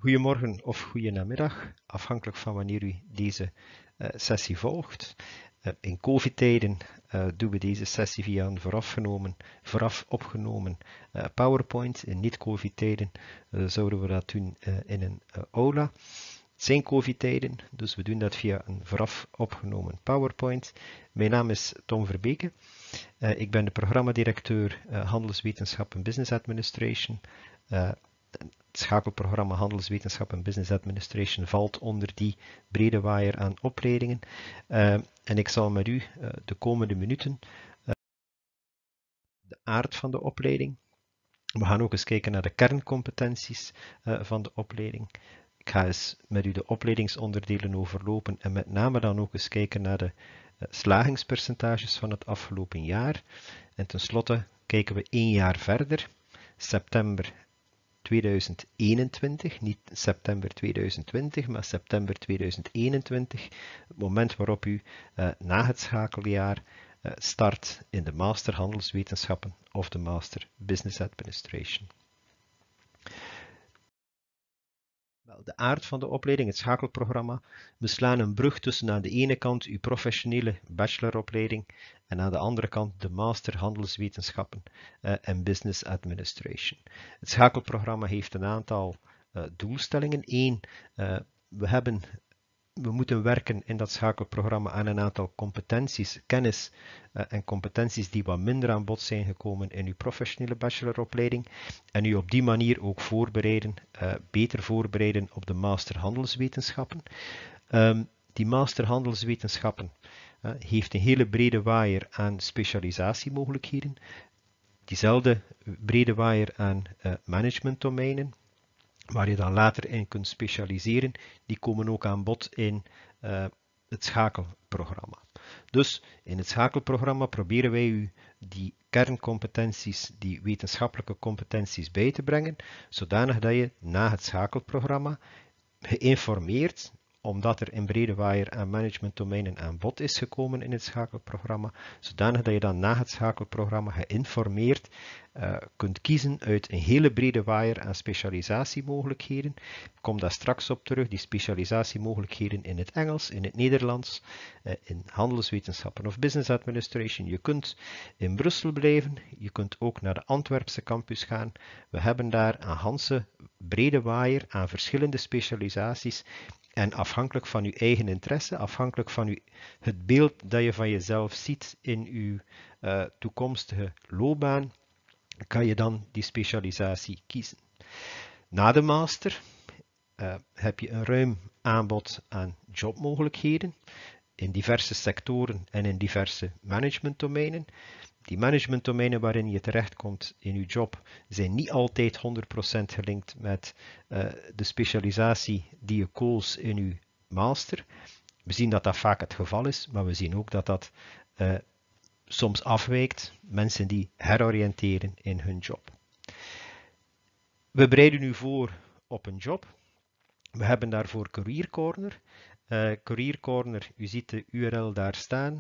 Goedemorgen of goedemiddag, afhankelijk van wanneer u deze sessie volgt. In COVID-tijden doen we deze sessie via een vooraf opgenomen PowerPoint. In niet-COVID-tijden zouden we dat doen in een aula. Het zijn COVID-tijden, dus we doen dat via een vooraf opgenomen PowerPoint. Mijn naam is Tom Verbeke. Ik ben de programmadirecteur Handelswetenschap en Business Administration. Het schakelprogramma Handelswetenschap en Business Administration valt onder die brede waaier aan opleidingen. En ik zal met u de komende minuten de aard van de opleiding. We gaan ook eens kijken naar de kerncompetenties van de opleiding. Ik ga eens met u de opleidingsonderdelen overlopen en met name dan ook eens kijken naar de slagingspercentages van het afgelopen jaar. En tenslotte kijken we 1 jaar verder, september 2021, niet september 2020, maar september 2021, het moment waarop u na het schakeljaar start in de Master Handelswetenschappen of de Master Business Administration. Wel, de aard van de opleiding, het schakelprogramma. We slaan een brug tussen aan de ene kant uw professionele bacheloropleiding en aan de andere kant de Master Handelswetenschappen en Business Administration. Het schakelprogramma heeft een aantal doelstellingen. 1, we moeten werken in dat schakelprogramma aan een aantal competenties, kennis en competenties die wat minder aan bod zijn gekomen in uw professionele bacheloropleiding en u op die manier ook beter voorbereiden op de Master Handelswetenschappen. Die Master Handelswetenschappen heeft een hele brede waaier aan specialisatiemogelijkheden, diezelfde brede waaier aan managementdomeinen, waar je dan later in kunt specialiseren, die komen ook aan bod in het schakelprogramma. Dus in het schakelprogramma proberen wij u die kerncompetenties, die wetenschappelijke competenties bij te brengen, zodanig dat je na het schakelprogramma geïnformeerd, omdat er in brede waaier aan managementdomeinen aan bod is gekomen in het schakelprogramma, zodanig dat je dan na het schakelprogramma geïnformeerd kunt kiezen uit een hele brede waaier aan specialisatiemogelijkheden. Ik kom daar straks op terug, die specialisatiemogelijkheden in het Engels, in het Nederlands, in handelswetenschappen of business administration. Je kunt in Brussel blijven, je kunt ook naar de Antwerpse campus gaan. We hebben daar een ganse brede waaier aan verschillende specialisaties. En afhankelijk van uw eigen interesse, afhankelijk van het beeld dat je van jezelf ziet in uw toekomstige loopbaan, kan je dan die specialisatie kiezen. Na de master heb je een ruim aanbod aan jobmogelijkheden in diverse sectoren en in diverse managementdomeinen. Die managementdomeinen waarin je terechtkomt in je job zijn niet altijd 100% gelinkt met de specialisatie die je koos in je master. We zien dat dat vaak het geval is, maar we zien ook dat dat soms afwijkt. Mensen die heroriënteren in hun job. We bereiden u voor op een job. We hebben daarvoor Career Corner. Career Corner, u ziet de URL daar staan,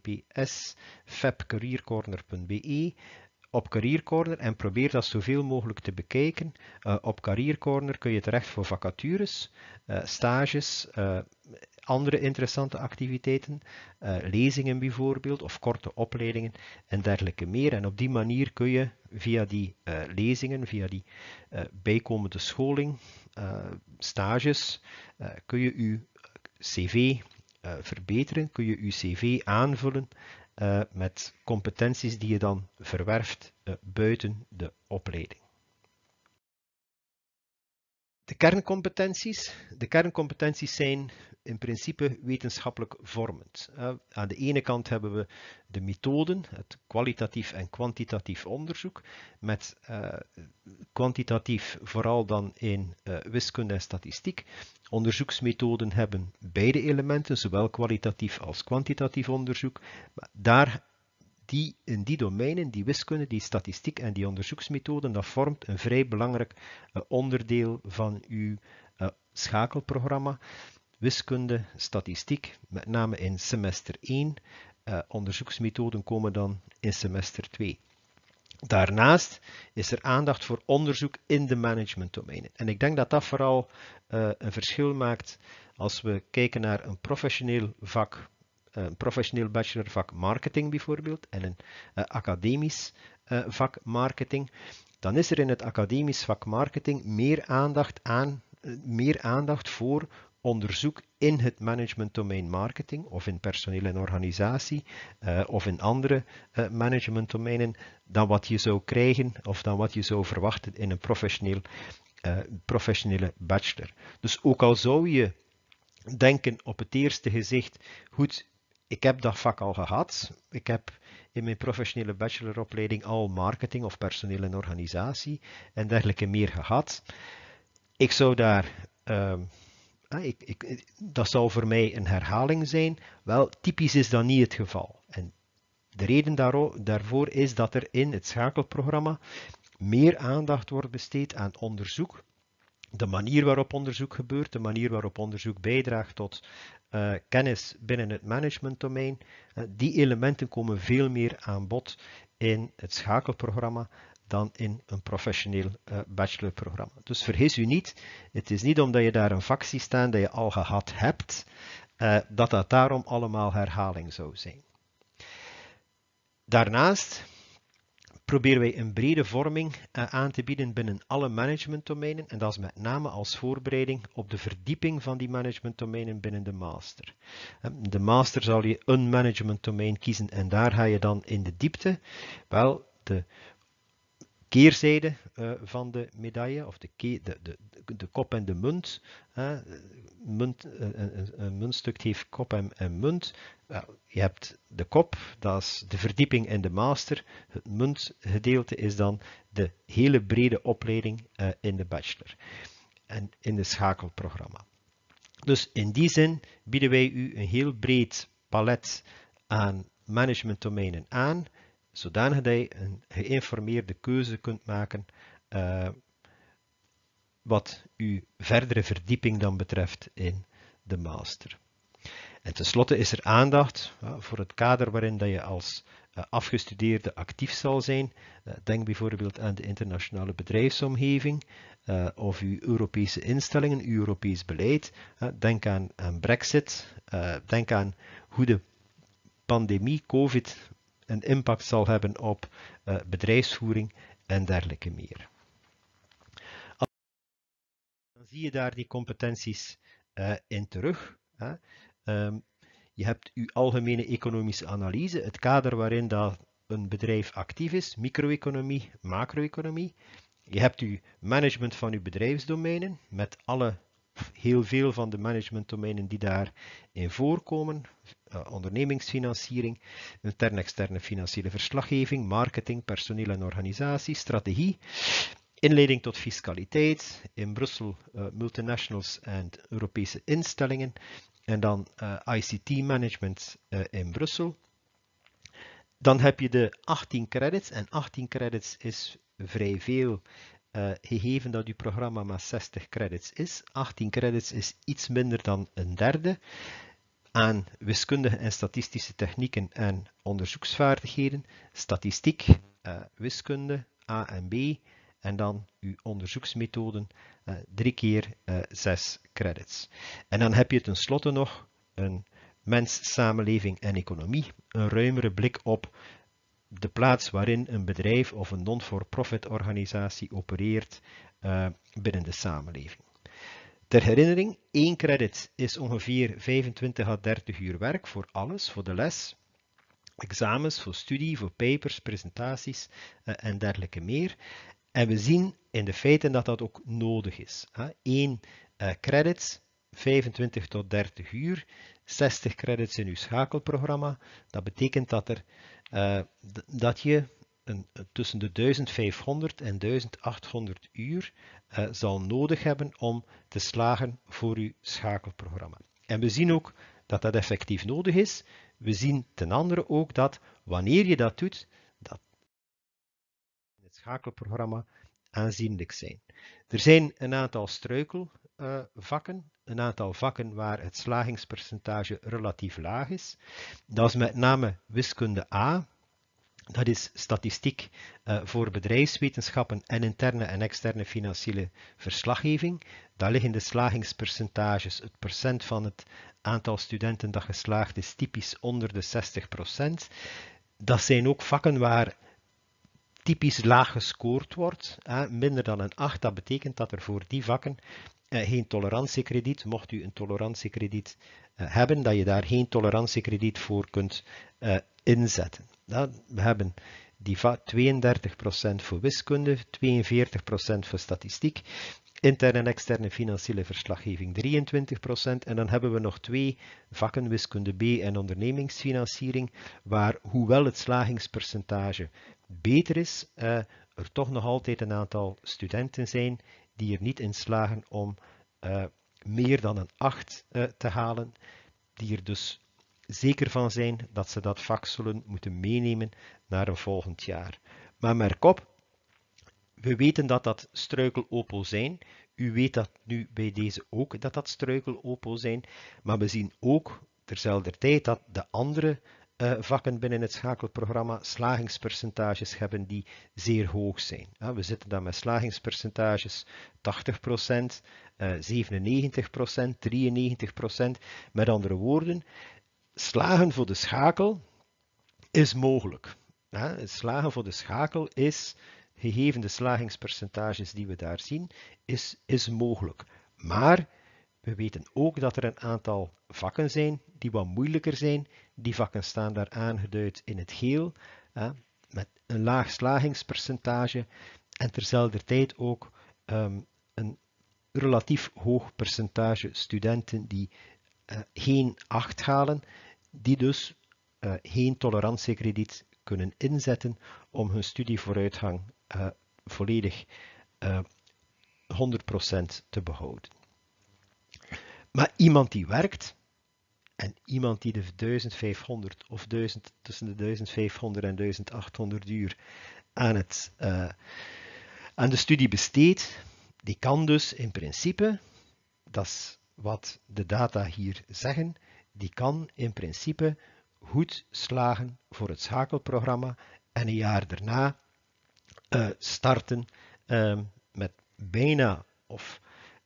https://febcareercorner.be op Career Corner en probeer dat zoveel mogelijk te bekijken. Op Career Corner kun je terecht voor vacatures, stages, andere interessante activiteiten, lezingen bijvoorbeeld, of korte opleidingen en dergelijke meer. En op die manier kun je via die lezingen, via die bijkomende scholing, stages, kun je uw cv verbeteren, kun je uw cv aanvullen met competenties die je dan verwerft buiten de opleiding. De kerncompetenties zijn in principe wetenschappelijk vormend. Aan de ene kant hebben we de methoden, het kwalitatief en kwantitatief onderzoek, met kwantitatief vooral dan in wiskunde en statistiek. Onderzoeksmethoden hebben beide elementen, zowel kwalitatief als kwantitatief onderzoek. In die domeinen, die wiskunde, die statistiek en die onderzoeksmethoden, dat vormt een vrij belangrijk onderdeel van uw schakelprogramma. Wiskunde, statistiek, met name in semester 1. Onderzoeksmethoden komen dan in semester 2. Daarnaast is er aandacht voor onderzoek in de managementdomeinen. En ik denk dat dat vooral een verschil maakt als we kijken naar een professioneel bachelorvak marketing bijvoorbeeld en een academisch vak marketing. Dan is er in het academisch vak marketing meer aandacht voor onderzoek in het managementdomein marketing of in personeel en organisatie of in andere managementdomeinen dan wat je zou krijgen of dan wat je zou verwachten in een professionele bachelor. Dus ook al zou je denken op het eerste gezicht, goed, ik heb dat vak al gehad, ik heb in mijn professionele bacheloropleiding al marketing of personeel en organisatie en dergelijke meer gehad. Ik zou daar dat zou voor mij een herhaling zijn. Wel, typisch is dat niet het geval. En de reden daarvoor is dat er in het schakelprogramma meer aandacht wordt besteed aan onderzoek. De manier waarop onderzoek gebeurt, de manier waarop onderzoek bijdraagt tot kennis binnen het managementdomein, die elementen komen veel meer aan bod in het schakelprogramma dan in een professioneel bachelorprogramma. Dus vergis u niet, het is niet omdat je daar een vak ziet staan dat je al gehad hebt, dat daarom allemaal herhaling zou zijn. Daarnaast proberen wij een brede vorming aan te bieden binnen alle managementdomeinen en dat is met name als voorbereiding op de verdieping van die managementdomeinen binnen de master. De master zal je een managementdomein kiezen en daar ga je dan in de diepte. Wel, de keerzijde van de medaille, of de kop en de munt. Een muntstuk heeft kop en munt. Je hebt de kop, dat is de verdieping in de master. Het muntgedeelte is dan de hele brede opleiding in de bachelor en in het schakelprogramma. Dus in die zin bieden wij u een heel breed palet aan managementdomeinen aan, zodanig dat je een geïnformeerde keuze kunt maken wat uw verdere verdieping dan betreft in de master. En tenslotte is er aandacht voor het kader waarin dat je als afgestudeerde actief zal zijn. Denk bijvoorbeeld aan de internationale bedrijfsomgeving of uw Europese instellingen, uw Europees beleid. Denk aan Brexit. Denk aan hoe de pandemie, COVID, een impact zal hebben op bedrijfsvoering en dergelijke meer. Dan zie je daar die competenties in terug. Je hebt uw algemene economische analyse, het kader waarin dat een bedrijf actief is, micro-economie, macro-economie. Je hebt uw management van uw bedrijfsdomeinen met heel veel van de managementdomeinen die daarin voorkomen. Ondernemingsfinanciering, interne-externe financiële verslaggeving, marketing, personeel en organisatie, strategie, inleiding tot fiscaliteit, in Brussel multinationals en Europese instellingen, en dan ICT-management in Brussel. Dan heb je de 18 credits, en 18 credits is vrij veel, gegeven dat uw programma maar 60 credits is. 18 credits is iets minder dan een derde aan wiskundige en statistische technieken en onderzoeksvaardigheden, statistiek, wiskunde, A en B, en dan uw onderzoeksmethoden, 3 keer 6 credits. En dan heb je tenslotte nog een mens, samenleving en economie, een ruimere blik op de plaats waarin een bedrijf of een non-for-profit organisatie opereert binnen de samenleving. Ter herinnering, 1 credit is ongeveer 25 à 30 uur werk voor alles, voor de les, examens, voor studie, voor papers, presentaties en dergelijke meer. En we zien in de feiten dat dat ook nodig is. 1 credits, 25 tot 30 uur, 60 credits in uw schakelprogramma. Dat betekent dat je tussen de 1500 en 1800 uur zal nodig hebben om te slagen voor uw schakelprogramma. En we zien ook dat dat effectief nodig is. We zien ten andere ook dat wanneer je dat doet, dat in het schakelprogramma aanzienlijk zijn. Er zijn een aantal struikelvakken, een aantal vakken waar het slagingspercentage relatief laag is. Dat is met name wiskunde A Dat is statistiek voor bedrijfswetenschappen en interne en externe financiële verslaggeving. Daar liggen de slagingspercentages, het procent van het aantal studenten dat geslaagd is, typisch onder de 60%. Dat zijn ook vakken waar typisch laag gescoord wordt, minder dan een 8. Dat betekent dat er voor die vakken geen tolerantiekrediet, mocht u een tolerantiekrediet hebben, dat je daar geen tolerantiekrediet voor kunt inzetten. We hebben die 32% voor wiskunde, 42% voor statistiek, interne en externe financiële verslaggeving 23%, en dan hebben we nog 2 vakken, wiskunde B en ondernemingsfinanciering, waar hoewel het slagingspercentage beter is, er toch nog altijd een aantal studenten zijn die er niet in slagen om meer dan een 8 te halen, die er dus zeker van zijn dat ze dat vak zullen moeten meenemen naar een volgend jaar. Maar merk op, we weten dat dat struikelopel zijn. U weet dat nu bij deze ook, dat dat struikelopel zijn. Maar we zien ook terzelfde tijd dat de andere vakken binnen het schakelprogramma slagingspercentages hebben die zeer hoog zijn. We zitten dan met slagingspercentages 80%, 97%, 93%. Met andere woorden, slagen voor de schakel is mogelijk. Het slagen voor de schakel is, gegeven de slagingspercentages die we daar zien, is mogelijk. Maar we weten ook dat er een aantal vakken zijn die wat moeilijker zijn. Die vakken staan daar aangeduid in het geel, met een laag slagingspercentage en terzelfde tijd ook een relatief hoog percentage studenten die geen 8 halen, die dus geen tolerantiekrediet kunnen inzetten om hun studievooruitgang volledig 100% te behouden. Maar iemand die werkt en iemand die de 1500 of 1000, tussen de 1500 en 1800 uur aan de studie besteedt, die kan dus in principe, dat is wat de data hier zeggen, die kan in principe goed slagen voor het schakelprogramma en een jaar daarna starten met bijna of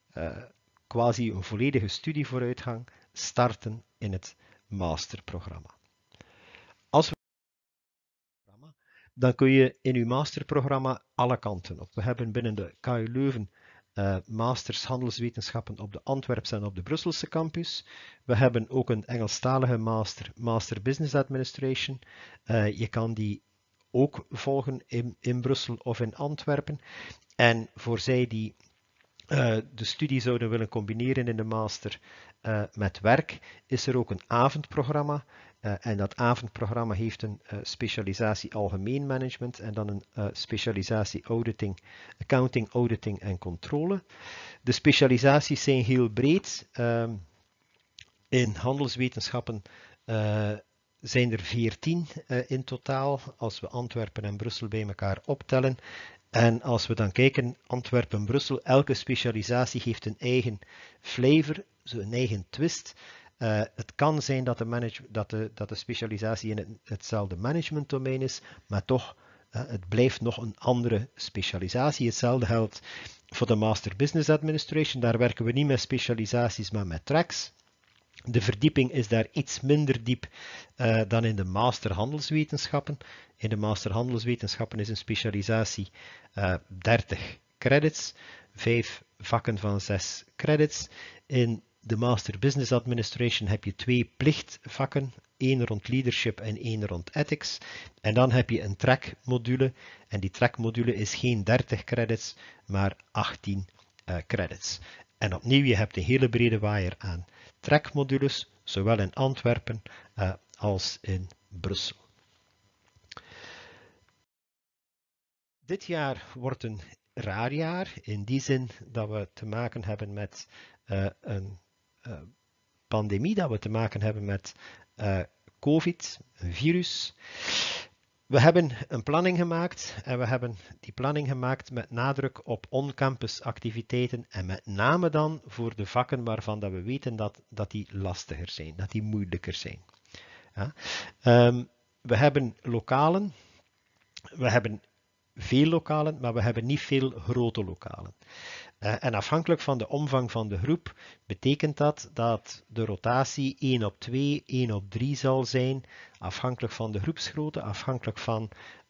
quasi een volledige studievooruitgang, starten in het masterprogramma. Als we dan kun je in uw masterprogramma alle kanten op. We hebben binnen de KU Leuven masters handelswetenschappen op de Antwerpse en op de Brusselse campus. We hebben ook een Engelstalige master Business Administration. Je kan die ook volgen in Brussel of in Antwerpen. En voor zij die de studie zouden willen combineren in de master met werk, is er ook een avondprogramma. En dat avondprogramma heeft een specialisatie algemeen management en dan een specialisatie accounting, auditing en controle. De specialisaties zijn heel breed. In handelswetenschappen zijn er 14 in totaal, als we Antwerpen en Brussel bij elkaar optellen. En als we dan kijken, Antwerpen-Brussel, elke specialisatie heeft een eigen flavor, een eigen twist. Het kan zijn dat de specialisatie in hetzelfde managementdomein is, maar toch, het blijft nog een andere specialisatie. Hetzelfde geldt voor de Master Business Administration. Daar werken we niet met specialisaties, maar met tracks. De verdieping is daar iets minder diep dan in de Master Handelswetenschappen. In de Master Handelswetenschappen is een specialisatie 30 credits, 5 vakken van 6 credits. In de Master Business Administration heb je 2 plichtvakken, 1 rond leadership en 1 rond ethics. En dan heb je een track-module. En die track-module is geen 30 credits, maar 18 credits. En opnieuw, je hebt een hele brede waaier aan track-modules, zowel in Antwerpen als in Brussel. Dit jaar wordt een raar jaar, in die zin dat we te maken hebben met een pandemie, dat we te maken hebben met COVID, een virus. We hebben een planning gemaakt en we hebben die planning gemaakt met nadruk op on-campus activiteiten en met name dan voor de vakken waarvan dat we weten dat die lastiger zijn, dat die moeilijker zijn. Ja. We hebben lokalen We hebben veel lokalen, maar we hebben niet veel grote lokalen. En afhankelijk van de omvang van de groep betekent dat de rotatie 1 op 2, 1 op 3 zal zijn, afhankelijk van de groepsgrootte, afhankelijk van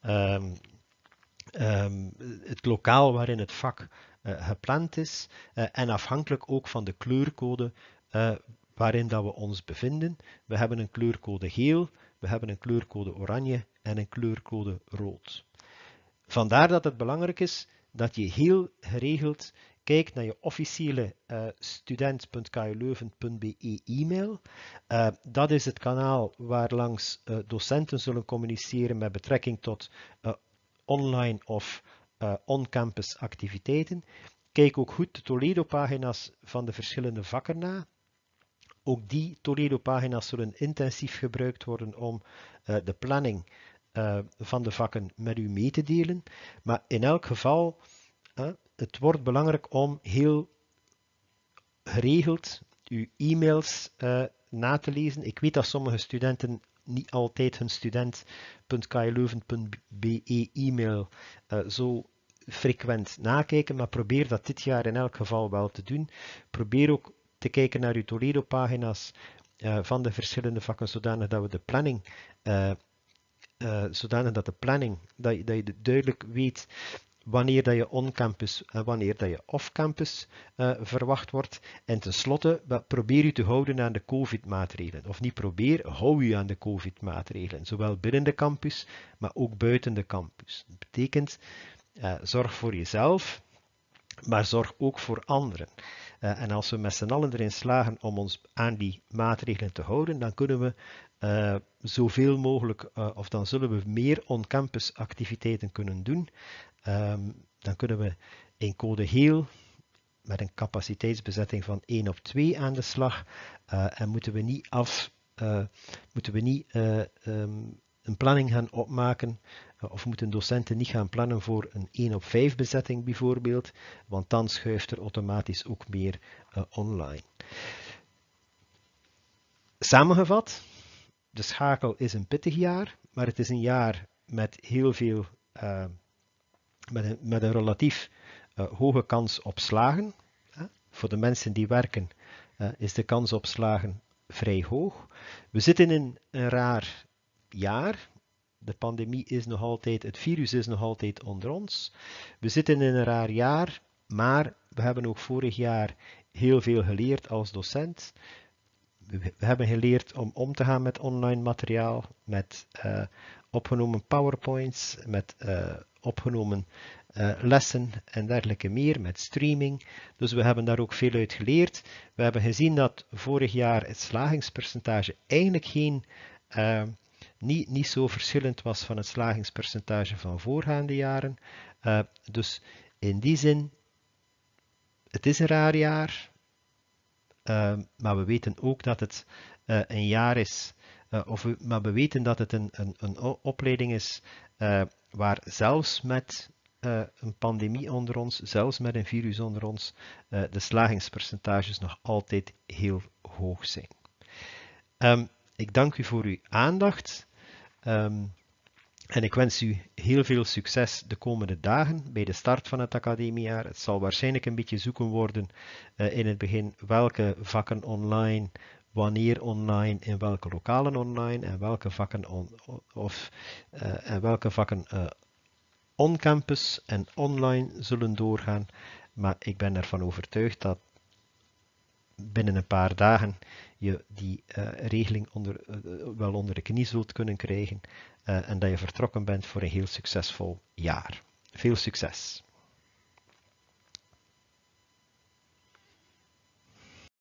het lokaal waarin het vak gepland is en afhankelijk ook van de kleurcode waarin dat we ons bevinden. We hebben een kleurcode geel, we hebben een kleurcode oranje en een kleurcode rood. Vandaar dat het belangrijk is dat je heel geregeld kijkt naar je officiële student.kuleuven.be e-mail. Dat is het kanaal waarlangs docenten zullen communiceren met betrekking tot online of on-campus activiteiten. Kijk ook goed de Toledo-pagina's van de verschillende vakken na. Ook die Toledo-pagina's zullen intensief gebruikt worden om de planning van de vakken met u mee te delen. Maar in elk geval, het wordt belangrijk om heel geregeld uw e-mails na te lezen. Ik weet dat sommige studenten niet altijd hun student.kuleuven.be e-mail zo frequent nakijken, maar probeer dat dit jaar in elk geval wel te doen. Probeer ook te kijken naar uw Toledo-pagina's van de verschillende vakken, zodanig dat we de planning dat je duidelijk weet wanneer dat je on-campus en wanneer dat je off-campus verwacht wordt. En tenslotte, probeer u te houden aan de COVID-maatregelen. Of niet probeer, hou u aan de COVID-maatregelen. Zowel binnen de campus, maar ook buiten de campus. Dat betekent, zorg voor jezelf, maar zorg ook voor anderen. En als we met z'n allen erin slagen om ons aan die maatregelen te houden, dan kunnen we zoveel mogelijk, of dan zullen we meer on-campus activiteiten kunnen doen. Dan kunnen we in code geel met een capaciteitsbezetting van 1 op 2 aan de slag. En moeten we niet een planning gaan opmaken, of moeten docenten niet gaan plannen voor een 1 op 5 bezetting bijvoorbeeld, want dan schuift er automatisch ook meer online. Samengevat, de schakel is een pittig jaar, maar het is een jaar met heel veel, met een relatief hoge kans op slagen. Voor de mensen die werken is de kans op slagen vrij hoog. We zitten in een raar jaar. De pandemie is nog altijd, het virus is nog altijd onder ons. We zitten in een raar jaar, maar we hebben ook vorig jaar heel veel geleerd als docent. We hebben geleerd om te gaan met online materiaal, met opgenomen PowerPoints, met opgenomen lessen en dergelijke meer, met streaming. Dus we hebben daar ook veel uit geleerd. We hebben gezien dat vorig jaar het slagingspercentage eigenlijk niet zo verschillend was van het slagingspercentage van voorgaande jaren. Dus in die zin, het is een raar jaar, maar we weten ook dat het een jaar is, maar we weten dat het een opleiding is waar zelfs met een pandemie onder ons, zelfs met een virus onder ons, de slagingspercentages nog altijd heel hoog zijn. Ik dank u voor uw aandacht en ik wens u heel veel succes de komende dagen bij de start van het academiejaar. Het zal waarschijnlijk een beetje zoeken worden in het begin welke vakken online, wanneer online, in welke lokalen online en welke vakken on-campus en online zullen doorgaan. Maar ik ben ervan overtuigd dat binnen een paar dagen je die regeling wel onder de knie zult kunnen krijgen en dat je vertrokken bent voor een heel succesvol jaar. Veel succes!